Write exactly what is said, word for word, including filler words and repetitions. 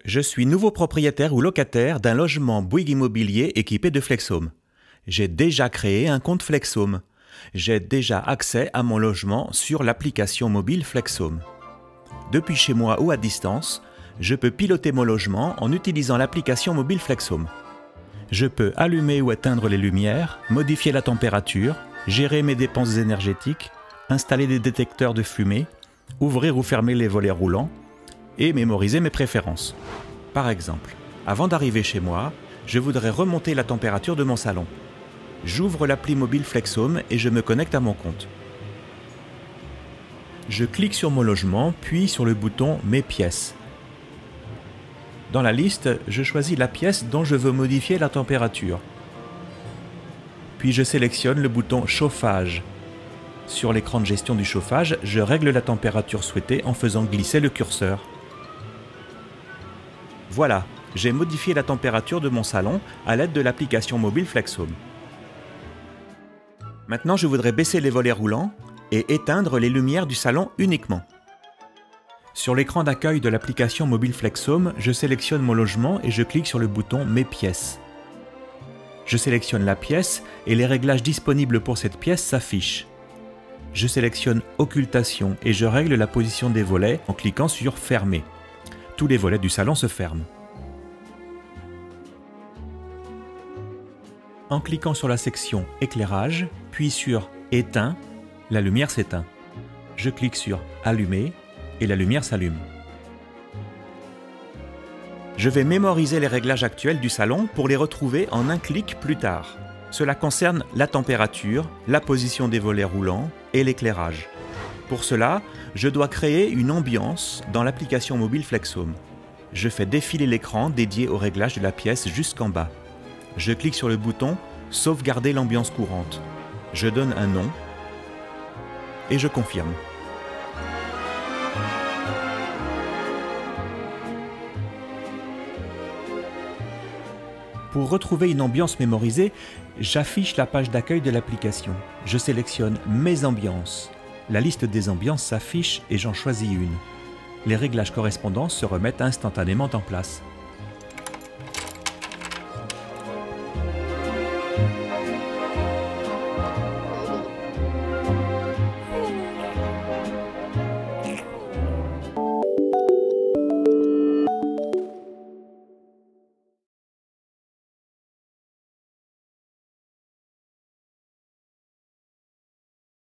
Je suis nouveau propriétaire ou locataire d'un logement Bouygues Immobilier équipé de Flexhome. J'ai déjà créé un compte Flexhome. J'ai déjà accès à mon logement sur l'application mobile Flexhome. Depuis chez moi ou à distance, je peux piloter mon logement en utilisant l'application mobile Flexhome. Je peux allumer ou éteindre les lumières, modifier la température, gérer mes dépenses énergétiques, installer des détecteurs de fumée, ouvrir ou fermer les volets roulants et mémoriser mes préférences. Par exemple, avant d'arriver chez moi, je voudrais remonter la température de mon salon. J'ouvre l'appli mobile Flexhome et je me connecte à mon compte. Je clique sur mon logement, puis sur le bouton « Mes pièces ». Dans la liste, je choisis la pièce dont je veux modifier la température. Puis je sélectionne le bouton « Chauffage ». Sur l'écran de gestion du chauffage, je règle la température souhaitée en faisant glisser le curseur. Voilà, j'ai modifié la température de mon salon à l'aide de l'application mobile Flexhome. Maintenant, je voudrais baisser les volets roulants et éteindre les lumières du salon uniquement. Sur l'écran d'accueil de l'application mobile Flexhome, je sélectionne mon logement et je clique sur le bouton « Mes pièces ». Je sélectionne la pièce et les réglages disponibles pour cette pièce s'affichent. Je sélectionne « Occultation » et je règle la position des volets en cliquant sur « Fermer ». Tous les volets du salon se ferment. En cliquant sur la section « Éclairage », puis sur « Éteint », la lumière s'éteint. Je clique sur « Allumer » et la lumière s'allume. Je vais mémoriser les réglages actuels du salon pour les retrouver en un clic plus tard. Cela concerne la température, la position des volets roulants et l'éclairage. Pour cela, je dois créer une ambiance dans l'application mobile Flexhome. Je fais défiler l'écran dédié au réglage de la pièce jusqu'en bas. Je clique sur le bouton « Sauvegarder l'ambiance courante ». Je donne un nom et je confirme. Pour retrouver une ambiance mémorisée, j'affiche la page d'accueil de l'application. Je sélectionne « Mes ambiances ». La liste des ambiances s'affiche et j'en choisis une. Les réglages correspondants se remettent instantanément en place.